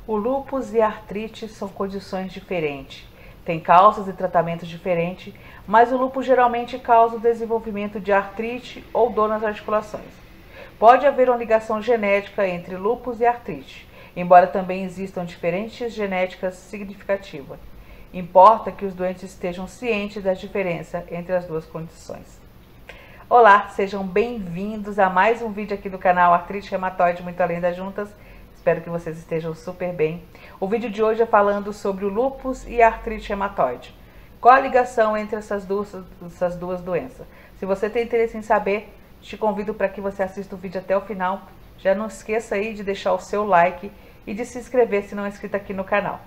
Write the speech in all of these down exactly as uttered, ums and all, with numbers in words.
O lúpus e a artrite são condições diferentes, têm causas e tratamentos diferentes, mas o lúpus geralmente causa o desenvolvimento de artrite ou dor nas articulações. Pode haver uma ligação genética entre lúpus e artrite, embora também existam diferenças genéticas significativas. Importa que os doentes estejam cientes da diferença entre as duas condições. Olá, sejam bem-vindos a mais um vídeo aqui do canal Artrite Reumatoide Muito Além das Juntas. Espero que vocês estejam super bem. O vídeo de hoje é falando sobre o lúpus e a artrite reumatoide. Qual a ligação entre essas duas, essas duas doenças? Se você tem interesse em saber, te convido para que você assista o vídeo até o final. Já não esqueça aí de deixar o seu like e de se inscrever se não é inscrito aqui no canal.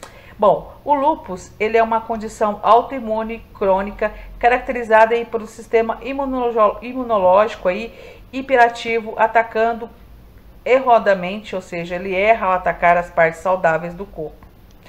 Bom, o lúpus ele é uma condição autoimune crônica caracterizada aí por um sistema imunológico aí, hiperativo, atacando erradamente, ou seja, ele erra ao atacar as partes saudáveis do corpo.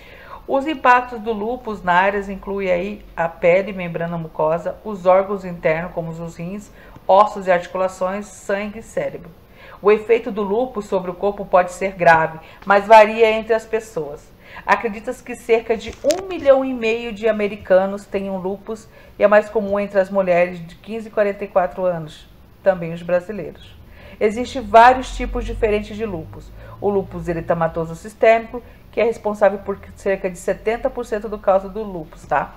Os impactos do lúpus na área incluem aí a pele, membrana mucosa, os órgãos internos como os rins, ossos e articulações, sangue e cérebro. O efeito do lúpus sobre o corpo pode ser grave, mas varia entre as pessoas. Acredita-se que cerca de um milhão e meio de americanos tenham lúpus e é mais comum entre as mulheres de quinze a quarenta e quatro anos, também os brasileiros. Existem vários tipos diferentes de lúpus. O lúpus eritematoso sistêmico, que é responsável por cerca de setenta por cento do causa do lúpus, tá?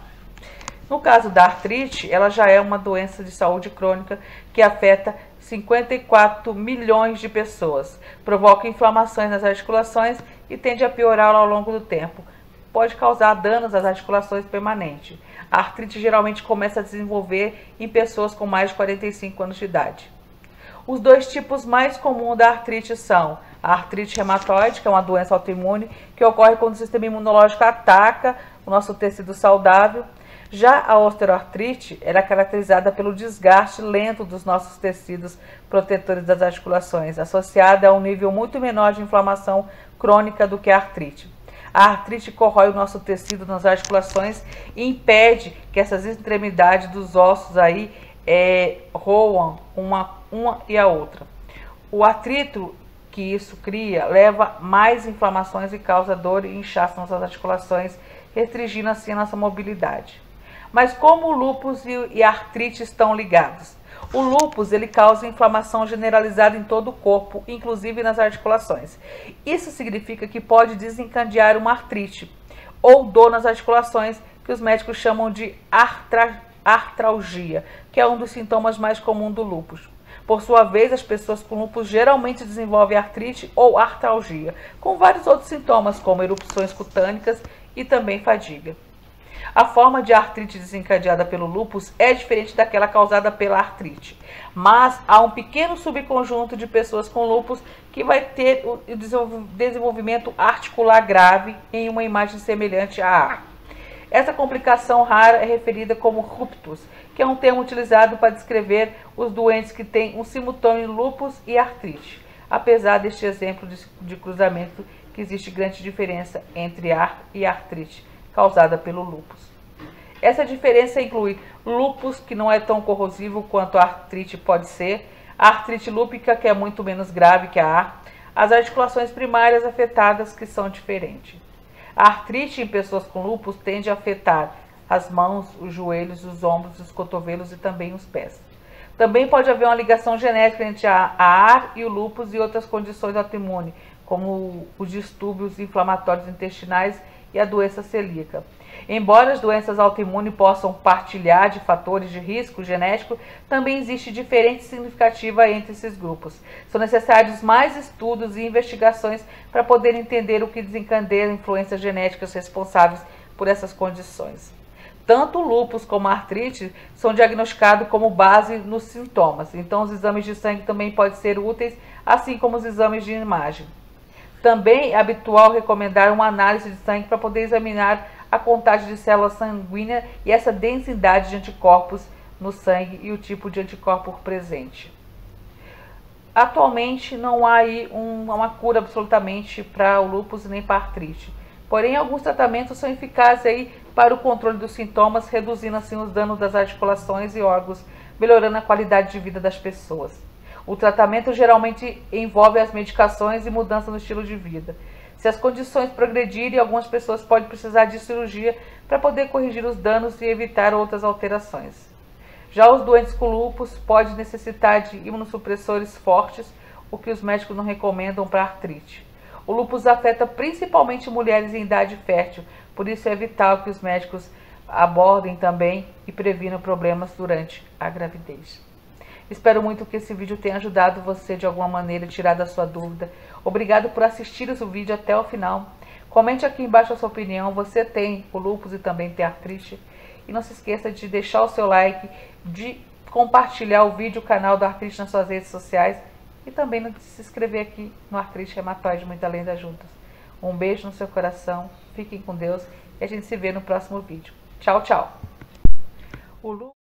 No caso da artrite, ela já é uma doença de saúde crônica que afeta cinquenta e quatro milhões de pessoas, provoca inflamações nas articulações e tende a piorar ao longo do tempo. Pode causar danos às articulações permanentes. A artrite geralmente começa a desenvolver em pessoas com mais de quarenta e cinco anos de idade. Os dois tipos mais comuns da artrite são a artrite reumatoide, que é uma doença autoimune que ocorre quando o sistema imunológico ataca o nosso tecido saudável. Já a osteoartrite era caracterizada pelo desgaste lento dos nossos tecidos protetores das articulações, associada a um nível muito menor de inflamação crônica do que a artrite. A artrite corrói o nosso tecido nas articulações e impede que essas extremidades dos ossos aí é, roam uma, uma e a outra. O atrito que isso cria leva mais inflamações e causa dor e inchaço nas articulações, restringindo assim a nossa mobilidade. Mas como o lúpus e a artrite estão ligados? O lúpus ele causa inflamação generalizada em todo o corpo, inclusive nas articulações. Isso significa que pode desencadear uma artrite ou dor nas articulações, que os médicos chamam de artra, artralgia, que é um dos sintomas mais comuns do lúpus. Por sua vez, as pessoas com lúpus geralmente desenvolvem artrite ou artralgia, com vários outros sintomas, como erupções cutâneas e também fadiga. A forma de artrite desencadeada pelo lúpus é diferente daquela causada pela artrite, mas há um pequeno subconjunto de pessoas com lúpus que vai ter o desenvolvimento articular grave em uma imagem semelhante à. Essa complicação rara é referida como ruptus, que é um termo utilizado para descrever os doentes que têm um simultâneo lúpus e artrite. Apesar deste exemplo de, de cruzamento, que existe grande diferença entre ar e artrite causada pelo lúpus. Essa diferença inclui lúpus, que não é tão corrosivo quanto a artrite pode ser, a artrite lúpica, que é muito menos grave que a ar, as articulações primárias afetadas, que são diferentes. A artrite em pessoas com lúpus tende a afetar as mãos, os joelhos, os ombros, os cotovelos e também os pés. Também pode haver uma ligação genética entre a, a ar e o lúpus e outras condições autoimunes, como os distúrbios inflamatórios intestinais e a doença celíaca. Embora as doenças autoimunes possam partilhar de fatores de risco genético, também existe diferença significativa entre esses grupos. São necessários mais estudos e investigações para poder entender o que desencadeia influências genéticas responsáveis por essas condições. Tanto o lúpus como a artrite são diagnosticados como base nos sintomas, então os exames de sangue também podem ser úteis, assim como os exames de imagem. Também é habitual recomendar uma análise de sangue para poder examinar a contagem de células sanguíneas e essa densidade de anticorpos no sangue e o tipo de anticorpo presente. Atualmente não há aí um, uma cura absolutamente para o lúpus nem para a artrite. Porém, alguns tratamentos são eficazes aí para o controle dos sintomas, reduzindo assim os danos das articulações e órgãos, melhorando a qualidade de vida das pessoas. O tratamento geralmente envolve as medicações e mudança no estilo de vida. Se as condições progredirem, algumas pessoas podem precisar de cirurgia para poder corrigir os danos e evitar outras alterações. Já os doentes com lúpus podem necessitar de imunossupressores fortes, o que os médicos não recomendam para artrite. O lúpus afeta principalmente mulheres em idade fértil, por isso é vital que os médicos abordem também e previnam problemas durante a gravidez. Espero muito que esse vídeo tenha ajudado você de alguma maneira a tirar da sua dúvida. Obrigado por assistir esse vídeo até o final. Comente aqui embaixo a sua opinião. Você tem o lúpus e também tem artrite? E não se esqueça de deixar o seu like, de compartilhar o vídeo, o canal do Artrite nas suas redes sociais e também de se inscrever aqui no Artrite Reumatoide Muito Além das Juntas. Um beijo no seu coração, fiquem com Deus e a gente se vê no próximo vídeo. Tchau, tchau! O